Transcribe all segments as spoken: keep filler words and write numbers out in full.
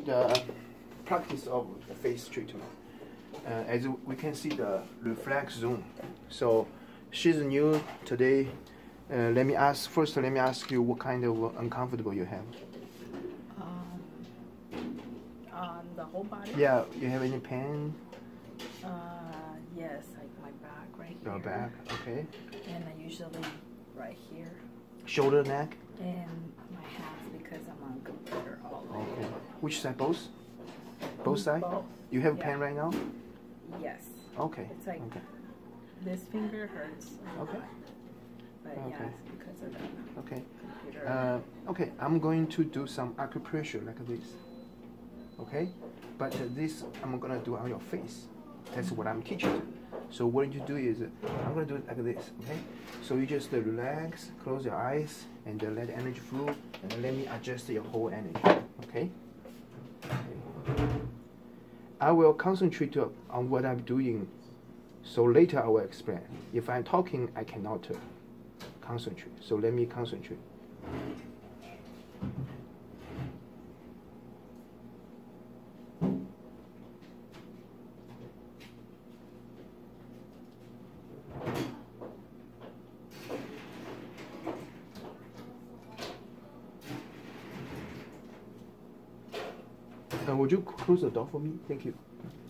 the practice of the face treatment. Uh, as we can see the reflex zone. So she's new today. Uh, let me ask first. Let me ask you what kind of uncomfortable you have. Um, on the whole body. Yeah, you have any pain? Uh, yes, like my back right here. Your back, okay. And I usually right here. Shoulder, neck. And my hands because I'm on computer all day. Okay. Which side? Both. Both sides. Both. You have yeah. pain right now? Yes. Okay. It's like okay. this finger hurts. Okay. But okay. yeah, it's because of the okay. computer. Uh, okay, I'm going to do some acupressure like this. Okay? But uh, this I'm going to do on your face. That's what I'm teaching you. So what you do is, uh, I'm going to do it like this. Okay? So you just uh, relax, close your eyes, and uh, let the energy flow, and let me adjust your whole energy. Okay? Okay. I will concentrate on what I'm doing, so later I will explain. If I'm talking, I cannot uh, concentrate. So let me concentrate. Uh, would you close the door for me? Thank you.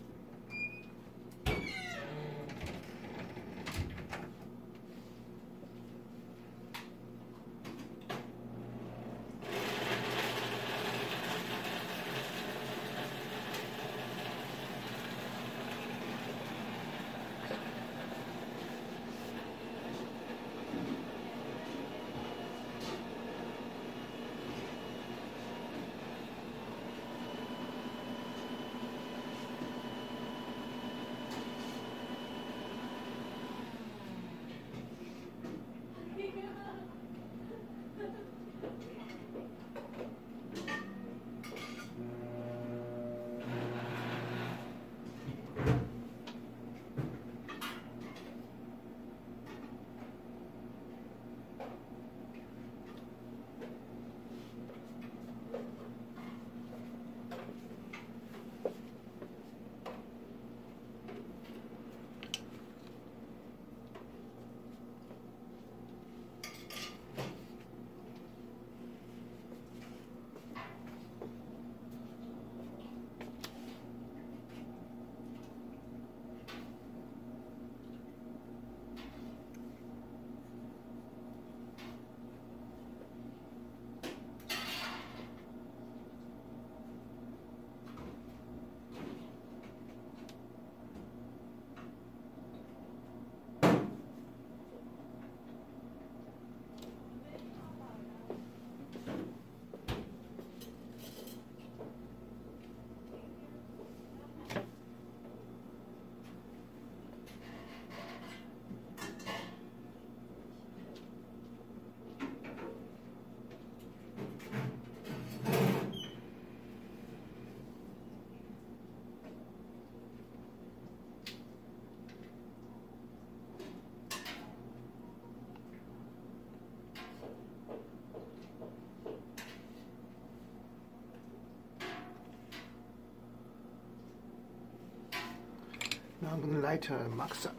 Now I'm going to light a Maxa.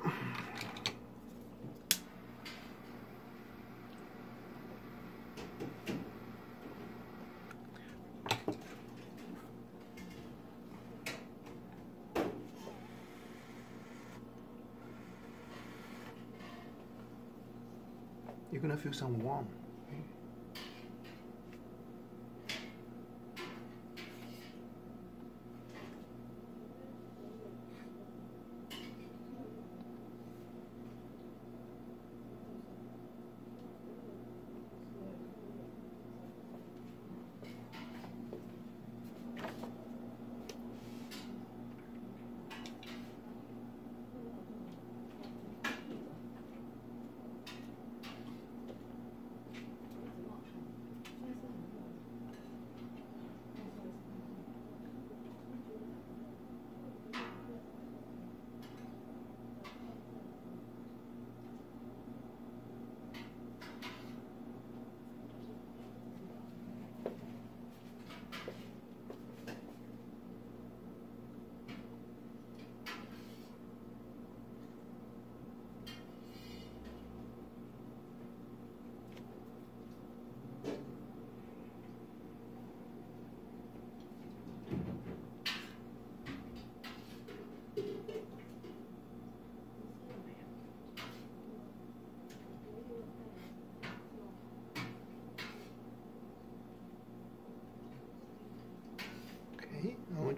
You're going to feel some warm. Okay?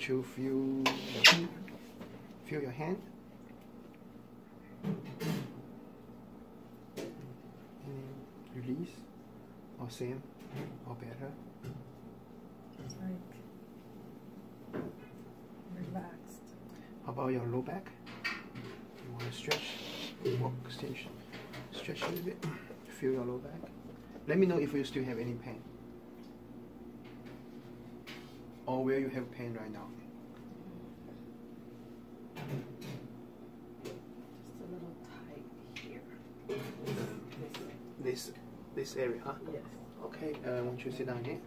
want you to feel feel your hand. And release, or same, or better. It's like relaxed. How about your low back? You want to stretch, walk, stretch, stretch a little bit. Feel your low back. Let me know if you still have any pain, or where you have pain right now. Just a little tight here. This, this area, huh? Yes. Okay. Uh, I want you to sit down again.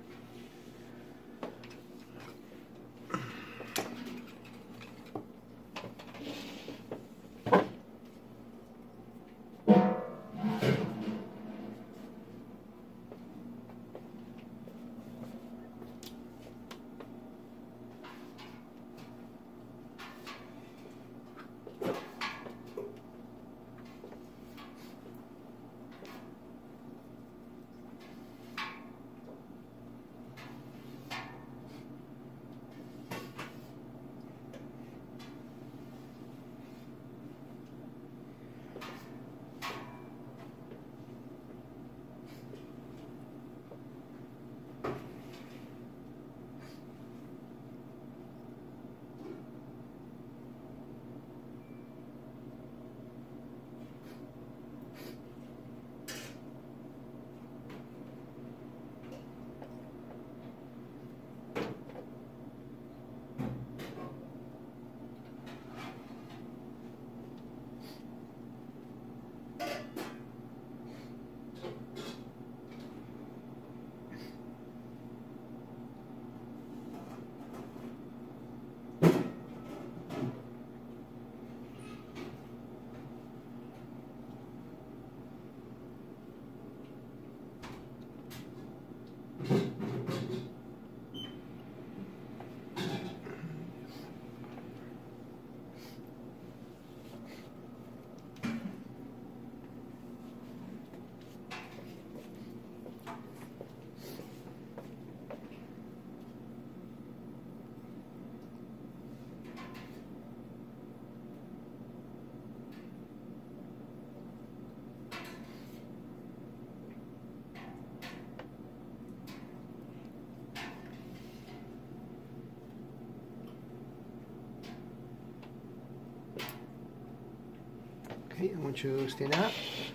Okay, I want you to stand up.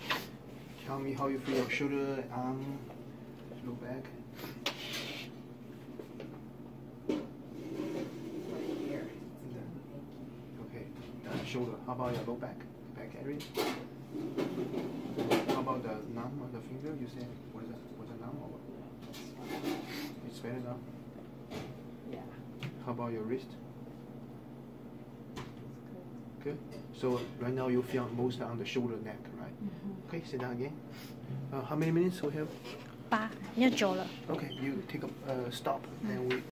Tell me how you feel your shoulder, arm, low back. Right here. And then, okay, the shoulder. How about your low back? Back area. How about the numb of the finger? You said was it was it numb or what? It's better now. Yeah. How about your wrist? It's good. Good. So right now you feel most on the shoulder, neck, right? Mm-hmm. Okay, sit down again. Uh, how many minutes we have? 八一咗啦。 Okay, you take a uh, stop, and we